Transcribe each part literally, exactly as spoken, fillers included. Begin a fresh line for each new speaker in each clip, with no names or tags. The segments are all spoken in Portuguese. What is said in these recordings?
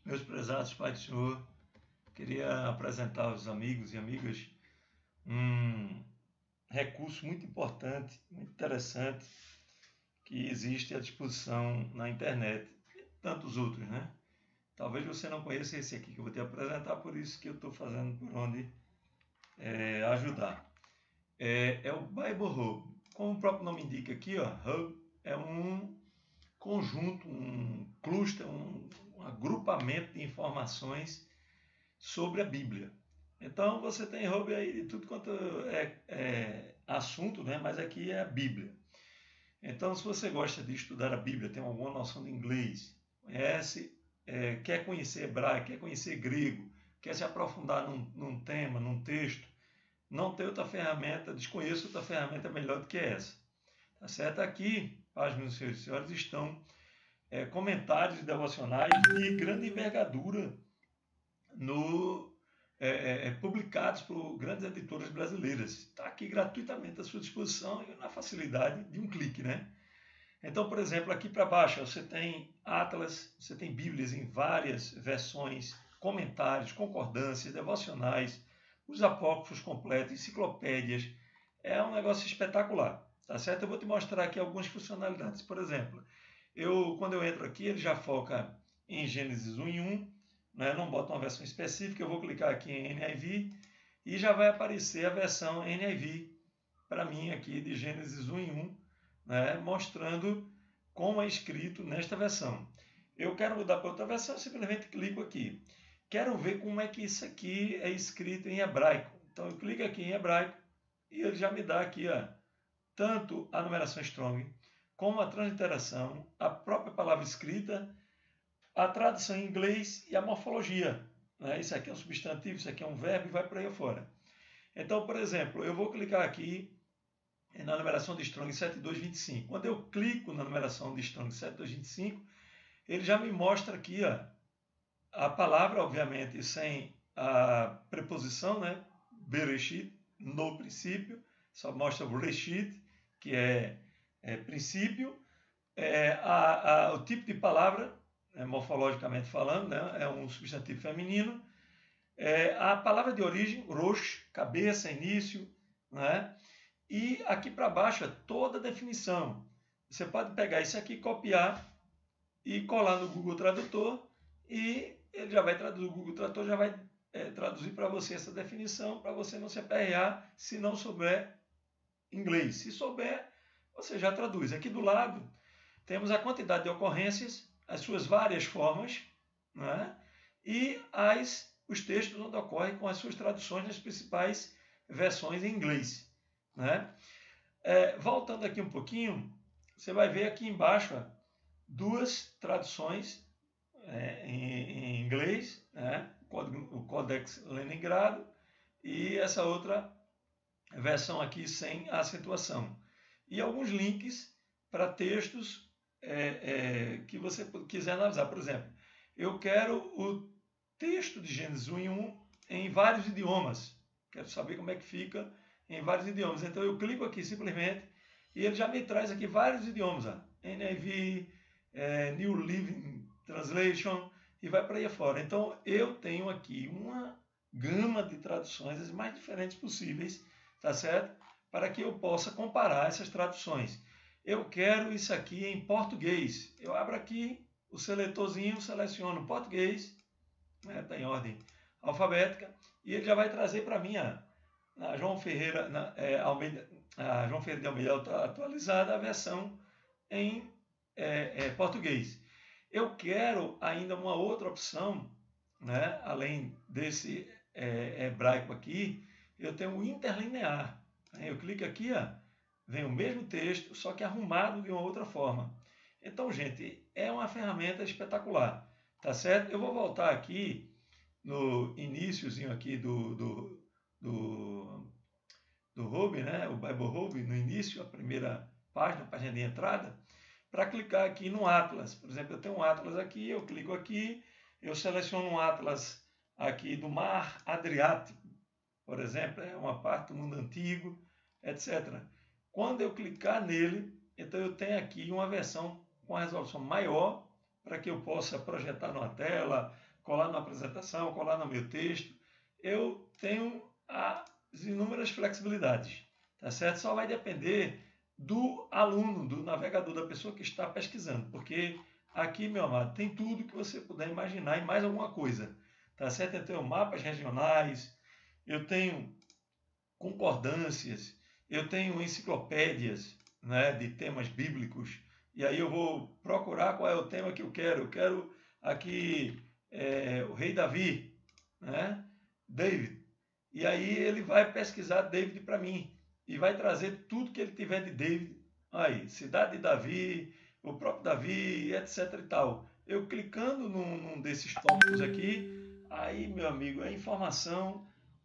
Meus prezados Pai do Senhor, queria apresentar aos amigos e amigas um recurso muito importante, muito interessante, que existe à disposição na internet, e tantos outros, né? Talvez você não conheça esse aqui que eu vou te apresentar, por isso que eu estou fazendo por onde é, ajudar. É, é o Bible Hub. Como o próprio nome indica aqui, ó, Hub é um conjunto, um cluster, um, um agrupamento de informações sobre a Bíblia. Então você tem hub aí de tudo quanto é, é assunto, né? Mas aqui é a Bíblia. Então, se você gosta de estudar a Bíblia, tem alguma noção de inglês, conhece, é, quer conhecer hebraico, quer conhecer grego, quer se aprofundar num, num tema, num texto, não tem outra ferramenta, desconheço outra ferramenta melhor do que essa. Tá certo? Aqui, páginas, senhores e senhores, estão é, comentários devocionais de grande envergadura no, é, é, publicados por grandes editoras brasileiras. Está aqui gratuitamente à sua disposição e na facilidade de um clique, né? Então, por exemplo, aqui para baixo você tem Atlas, você tem Bíblias em várias versões, comentários, concordâncias, devocionais, os apócrifos completos, enciclopédias. É um negócio espetacular, tá certo? Eu vou te mostrar aqui algumas funcionalidades. Por exemplo, eu, quando eu entro aqui, ele já foca em Gênesis um em um, né? Não bota uma versão específica, eu vou clicar aqui em N I V e já vai aparecer a versão N I V para mim aqui de Gênesis um em um, né? Mostrando como é escrito nesta versão. Eu quero mudar para outra versão, eu simplesmente clico aqui. Quero ver como é que isso aqui é escrito em hebraico. Então eu clico aqui em hebraico e ele já me dá aqui, ó, tanto a numeração Strong, como a transliteração, a própria palavra escrita, a tradução em inglês e a morfologia. Né? Isso aqui é um substantivo, isso aqui é um verbo e vai por aí afora. Então, por exemplo, eu vou clicar aqui na numeração de Strong sete dois dois cinco. Quando eu clico na numeração de Strong sete dois dois cinco, ele já me mostra aqui ó, a palavra, obviamente, sem a preposição, né? Bereshit, no princípio, só mostra o Reshit, que é, é princípio, é, a, a, o tipo de palavra, é, morfologicamente falando, né? É um substantivo feminino, é, a palavra de origem, Rosh, cabeça, início, né? E aqui para baixo é toda a definição. Você pode pegar isso aqui, copiar e colar no Google Tradutor e ele já vai traduzir, o Google Tradutor já vai é, traduzir para você essa definição, para você não se aperrear se não souber inglês. Se souber, você já traduz. Aqui do lado temos a quantidade de ocorrências, as suas várias formas, né? E as, os textos onde ocorrem com as suas traduções nas principais versões em inglês. Né? É, voltando aqui um pouquinho, você vai ver aqui embaixo ó, duas traduções é, em, em inglês, né? O Codex Leningrado e essa outra versão aqui sem acentuação. E alguns links para textos é, é, que você quiser analisar. Por exemplo, eu quero o texto de Gênesis um em um em vários idiomas. Quero saber como é que fica em vários idiomas. Então eu clico aqui simplesmente e ele já me traz aqui vários idiomas. Ó. N I V, é, New Living Translation e vai para aí afora. Então eu tenho aqui uma gama de traduções as mais diferentes possíveis, tá certo? Para que eu possa comparar essas traduções. Eu quero isso aqui em português. Eu abro aqui o seletorzinho, seleciono português, está né, em ordem alfabética, e ele já vai trazer para mim a, a João Ferreira, na, é, Almeida, a João Ferreira de Almeida atualizada, a versão em é, é, português. Eu quero ainda uma outra opção, né, além desse é, hebraico aqui, eu tenho o interlinear. Eu clico aqui, ó, vem o mesmo texto, só que arrumado de uma outra forma. Então, gente, é uma ferramenta espetacular, tá certo? Eu vou voltar aqui no iniciozinho aqui do, do, do, do Hub, né? O Bible Hub, no início, a primeira página, a página de entrada, para clicar aqui no Atlas. Por exemplo, eu tenho um Atlas aqui, eu clico aqui, eu seleciono um Atlas aqui do Mar Adriático, por exemplo, é uma parte do mundo antigo, etcétera. Quando eu clicar nele, então eu tenho aqui uma versão com a resolução maior, para que eu possa projetar numa tela, colar na apresentação, colar no meu texto, eu tenho as inúmeras flexibilidades, tá certo? Só vai depender do aluno, do navegador, da pessoa que está pesquisando, porque aqui, meu amado, tem tudo que você puder imaginar e mais alguma coisa, tá certo? Eu tenho mapas regionais, eu tenho concordâncias, eu tenho enciclopédias, né, de temas bíblicos, e aí eu vou procurar qual é o tema que eu quero. Eu quero aqui é, o rei Davi, né, David, e aí ele vai pesquisar David para mim, e vai trazer tudo que ele tiver de David, aí, cidade de Davi, o próprio Davi, etc e tal. Eu clicando num, num desses tópicos aqui, aí, meu amigo, a informação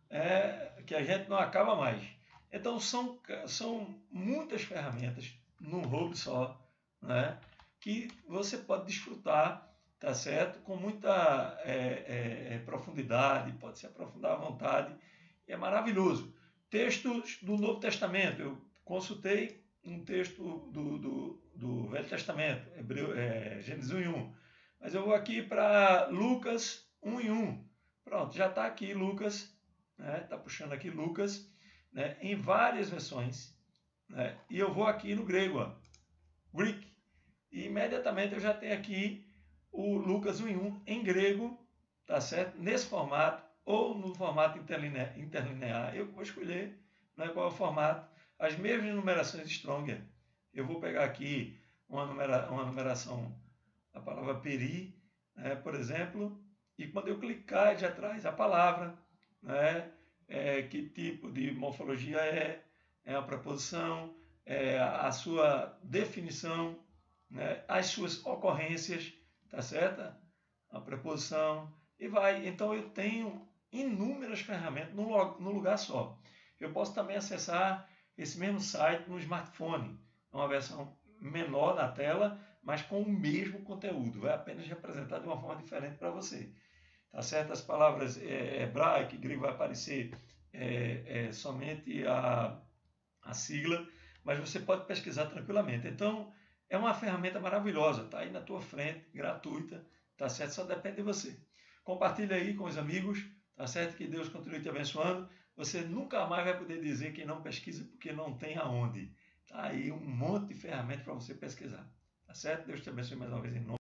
é que a gente não acaba mais. Então, são, são muitas ferramentas num hub só, né, que você pode desfrutar, tá certo? Com muita é, é, profundidade, pode se aprofundar à vontade, e é maravilhoso. Textos do Novo Testamento, eu consultei um texto do, do, do Velho Testamento, Hebreu, é, Gênesis um e um, mas eu vou aqui para Lucas um e um. Pronto, já está aqui Lucas, né? Está puxando aqui Lucas, né, em várias versões, né? E eu vou aqui no grego, ó, Greek, e imediatamente eu já tenho aqui o Lucas um e um em grego, tá certo? Nesse formato, ou no formato interlinear, interlinear. Eu vou escolher, né, qual é o formato, as mesmas numerações Stronger. Eu vou pegar aqui uma, numera, uma numeração, a palavra peri, né, por exemplo, e quando eu clicar, já traz a palavra, né, é, que tipo de morfologia é, é a preposição, é, a sua definição, né, as suas ocorrências, tá certo? A preposição, e vai. Então eu tenho inúmeras ferramentas no lugar só. Eu posso também acessar esse mesmo site no smartphone, uma versão menor na tela, mas com o mesmo conteúdo, vai apenas representar de uma forma diferente para você. Tá certo? As palavras é, hebraico e grego vai aparecer é, é, somente a, a sigla, mas você pode pesquisar tranquilamente. Então, é uma ferramenta maravilhosa, tá aí na tua frente, gratuita, tá certo? Só depende de você. Compartilha aí com os amigos, tá certo? Que Deus continue te abençoando. Você nunca mais vai poder dizer que não pesquisa porque não tem aonde. Tá aí um monte de ferramentas para você pesquisar, tá certo? Deus te abençoe mais uma vez em nome